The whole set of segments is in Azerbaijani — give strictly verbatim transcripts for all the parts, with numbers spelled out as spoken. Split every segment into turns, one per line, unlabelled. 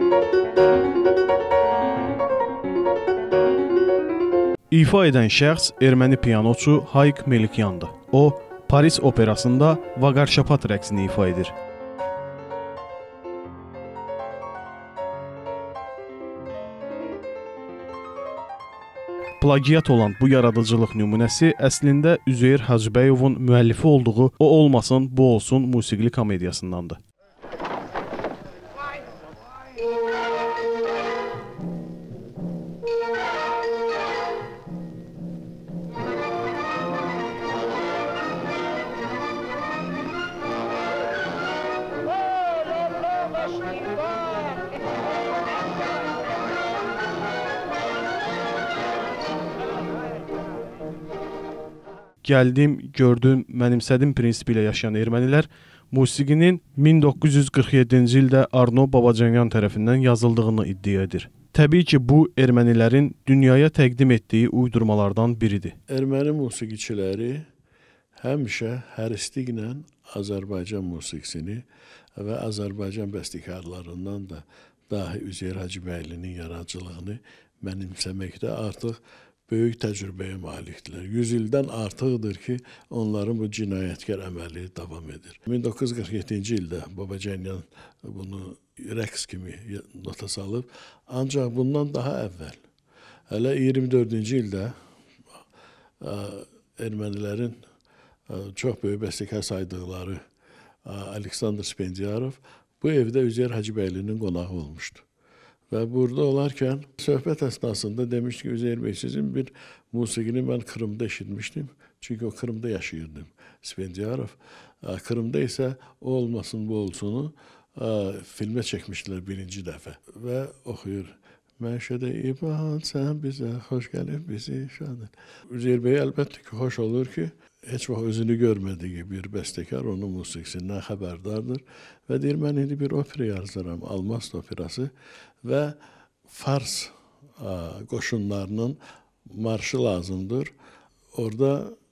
İfa edən şəxs erməni pianoçu Hayk Melikyandır. O, Paris operasında Vaqarşapat rəqsini ifa edir. Plagiat olan bu yaradıcılıq nümunəsi əslində Üzeyir Hacıbəyovun müəllifi olduğu O Olmasın, Bu Olsun musiqili komediyasındandır. Gəldim, gördüm, mənimsədim prinsipi ilə yaşayan ermənilər musiqinin min doqquz yüz qırx yeddinci ildə Arno Babacanyan tərəfindən yazıldığını iddia edir. Təbii ki, bu ermənilərin dünyaya təqdim etdiyi uydurmalardan biridir.
Erməni musiqiçiləri həmişə hərisliklə Azərbaycan musiqisini və Azərbaycan bəstəkarlarından da dahi Üzeyir Hacıbəylinin yaradıcılığını mənimsəməkdə artıq böyük təcrübəyə malikdirlər. yüz ildən artıqdır ki, onların bu cinayətkar əməli davam edir. min doqquz yüz qırx yeddinci ildə Babacanyan bunu rəqs kimi nota salıb, ancaq bundan daha əvvəl, hələ iyirmi dördüncü ildə ermənilərin çox böyük bəstəkar saydıqları Aleksandr Spendiyarov bu evdə Üzeyir Hacıbəylinin qonağı olmuşdu. Və burada olarkən söhbət əsnasında demişdi ki, Üzeyir bəy, sizin bir musiqini mən Kırımda eşitmişdim. Çünki o Kırımda yaşayırdım. Spendiyarov. Kırımda isə O Olmasın, Bu Olsunu filmə çəkmişdilər birinci dəfə. Və oxuyur. Məşədə İban, sən bizə xoş gəlib bizi şadır. Üzeyir bəy əlbəttə ki, xoş olur ki, heç vaxt özünü görmədiyi bir bəstəkar onun musiqisindən xəbərdardır. Və deyir, mən indi bir opera yazıram, Almast operası və Fars qoşunlarının marşı lazımdır. Orada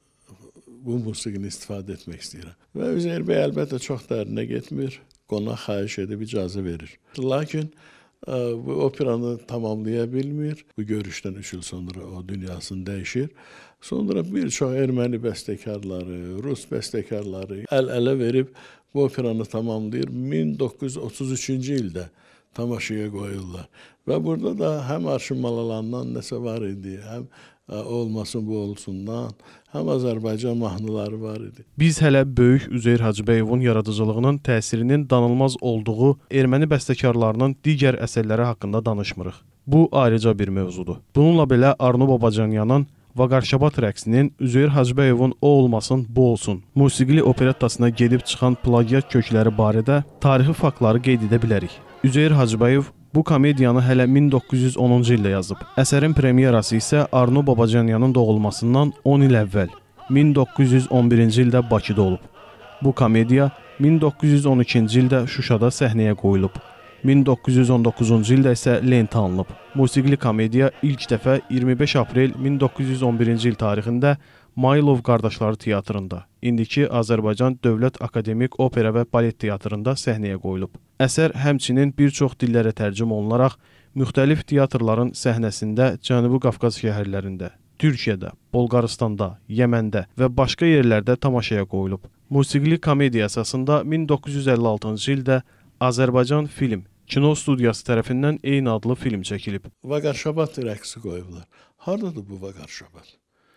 bu musiqini istifadə etmək istəyirəm. Və Üzeyir bəy əlbəttə çox dərinə getmir, qonaq xahiş edib icazə verir. Lakin bu operanı tamamlaya bilmir. Bu görüşdən üç il sonra o dünyasını dəyişir. Sonra bir çox erməni bəstəkarları, Rus bəstəkarları əl-ələ verib bu operanı tamamlayır. min doqquz yüz otuz üçüncü ildə tamaşaya qoyurlar. Və burada da həm Arşın Malalandan nəsə var idi, həm Olmasın, Bu Olsundan, həm Azərbaycan mahnıları var idi.
Biz hələ böyük Üzeyir Hacıbəyovun yaradıcılığının təsirinin danılmaz olduğu erməni bəstəkarlarının digər əsərləri haqqında danışmırıq. Bu ayrıca bir mövzudur. Bununla belə Arno Babacanyanın Vaqarşapat rəqsinin Üzeyir Hacıbəyovun O Olmasın, Bu Olsun musiqili operettasına gedib çıxan plagiat kökləri barədə tarixi faktları qeyd edə bilərik. Üzeyir Hacıbəyov bu komediyanı hələ min doqquz yüz onuncu ildə yazıb. Əsərin premyerası isə Arno Babacanyanın doğulmasından on il əvvəl, min doqquz yüz on birinci ildə Bakıda olub. Bu komediya min doqquz yüz on ikinci ildə Şuşada səhnəyə qoyulub. min doqquz yüz on doqquzuncu ildə isə lentə alınıb. Musiqili komediya ilk dəfə iyirmi beş aprel min doqquz yüz on birinci il tarixində Mayılov qardaşları teatrında, indiki Azərbaycan Dövlət Akademik Opera və Balet Teatrında səhnəyə qoyulub. Əsər həmçinin bir çox dillərə tərcümə olunaraq müxtəlif teatrların səhnəsində Cənubi Qafqaz şəhərlərində, Türkiyədə, Bolqarıstanda, Yəməndə və başqa yerlərdə tamaşaya qoyulub. Musiqili komediya əsasında min doqquz yüz əlli altıncı ildə Azərbaycan Film Kino studiyası tərəfindən eyni adlı film çəkilib.
Vaqarşapat rəqsi qoyublar. Hardadır bu Vaqarşapat?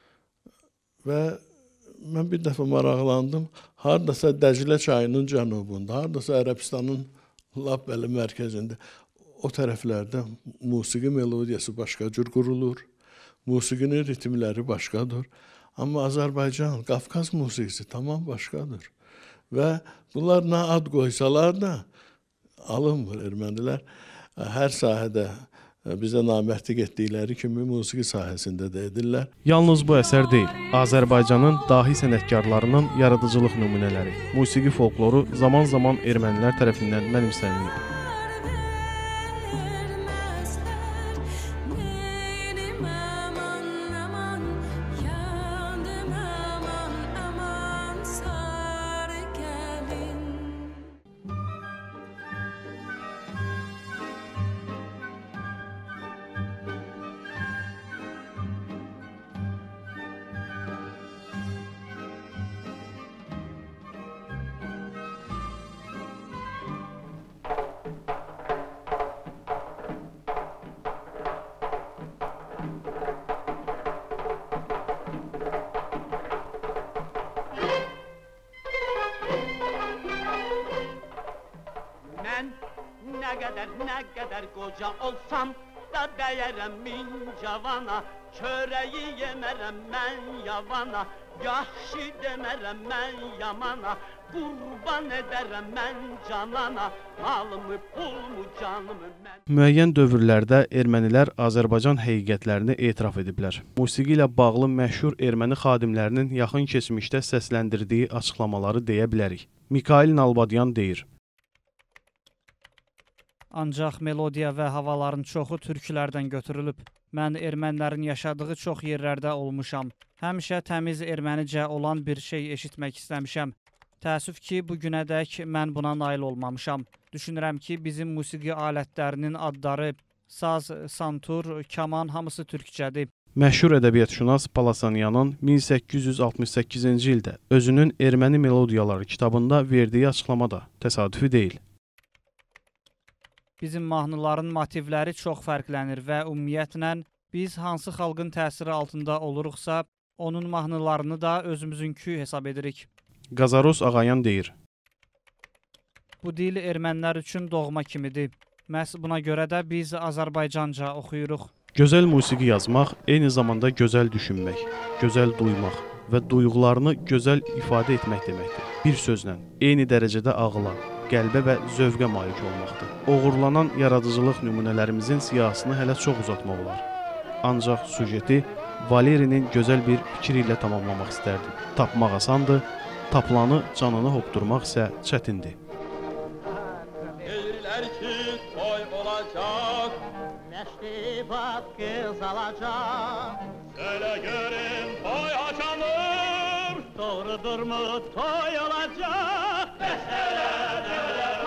Və mən bir dəfə maraqlandım. Hardasa Dəclə çayının cənubunda, hardasa Ərəbistanın lap belə mərkəzində o tərəflərdə musiqi melodiyası başqa cür qurulur. Musiqinin ritmləri başqadır. Amma Azərbaycan, Qafqaz musiqisi tamam başqadır. Və bunlar nə ad qoysalar da alınmır ermənilər. Hər sahədə bizə namərdlik etdikləri kimi musiqi sahəsində də edirlər.
Yalnız bu əsər deyil, Azərbaycanın dahi sənətkarlarının yaradıcılıq nümunələri, musiqi folkloru zaman-zaman ermənilər tərəfindən mənimsənilib.
kadar ne kadar koca olsam da değerem min cavana. Çöreği yemerem ben yavana, yahşi demerem ben yamana. Qurban edərəm mən canana, malımı, pulumu, canımı mən.
Müəyyən dövrlərdə ermənilər Azərbaycan həqiqətlərini etiraf ediblər. Musiqi ilə bağlı məşhur erməni xadimlərinin yaxın keçmişdə səsləndirdiyi açıqlamaları deyə bilərik. Mikayıl Nalbadyan deyir:
Ancaq melodiya və havaların çoxu türklərdən götürülüb. Mən ermənilərin yaşadığı çox yerlərdə olmuşam. Həmişə təmiz ermənicə olan bir şey eşitmək istəmişəm. Təəssüf ki, bugünədək mən buna nail olmamışam. Düşünürəm ki, bizim musiqi alətlərinin adları saz, santur, kaman hamısı türkçədir.
Məşhur ədəbiyyatşünas Palasanyanın min səkkiz yüz altmış səkkizinci ildə özünün Erməni melodiyaları kitabında verdiyi açıqlama da təsadüfi deyil.
Bizim mahnıların motivləri çox fərqlənir və ümumiyyətlə biz hansı xalqın təsiri altında oluruqsa, onun mahnılarını da özümüzünkü hesab edirik.
Qazaros Ağayan deyir:
Bu dil ermənilər üçün doğma kimidir. Məhz buna görə də biz Azərbaycanca oxuyuruq.
Gözəl musiqi yazmaq eyni zamanda gözəl düşünmək, gözəl duymaq və duyğularını gözəl ifadə etmək deməkdir. Bir sözlə, eyni dərəcədə ağıla, qəlbə və zövqə malik olmaqdır. Oğurlanan yaradıcılıq nümunələrimizin siyahısını hələ çox uzatmaq olar. Ancaq sujeti Valerinin gözəl bir fikri ilə tamamlamaq istərdim. Tapmaq asandır, tapılanı canını hopdurmaq isə çətindir.
Deyirlər ki, toy olacaq, məşqi bab qız alacaq. Söyle görüm toy haçanır, doğrudurmu toy olacaq? Məsələ